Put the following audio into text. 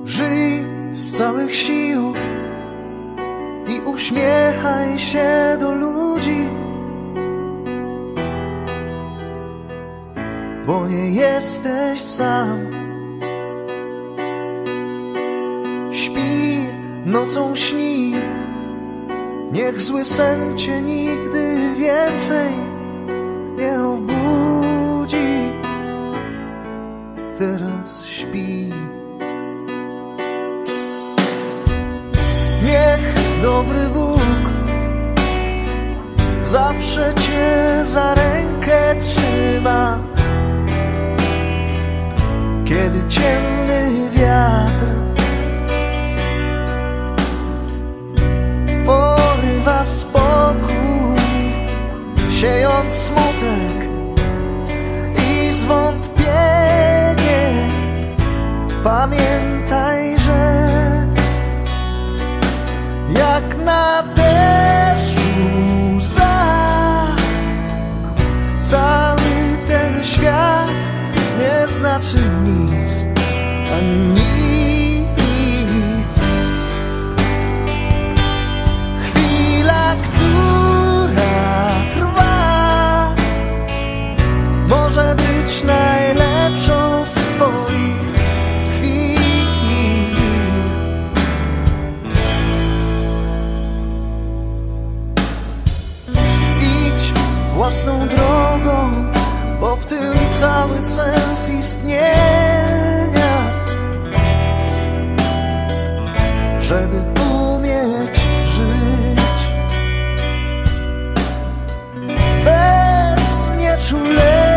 Żyj z całych sił i uśmiechaj się do ludzi, bo nie jesteś sam. Śpi, nocą śni, niech zły sen cię nigdy więcej nie obudzi. Teraz śpi. Niech dobry Bóg zawsze cię za rękę trzyma, kiedy ciemny wiatr porywa spokój, siejąc smutek i zwątpienie. Pamiętaj, że jak na deszczu łza, cały ten świat nie znaczy nic, a nic. Chwila, która trwa, może być najlepszą z twoich chwil. Idź własną drogą, bo w tym cały sens istnienia. Żeby umieć żyć bez znieczulenia.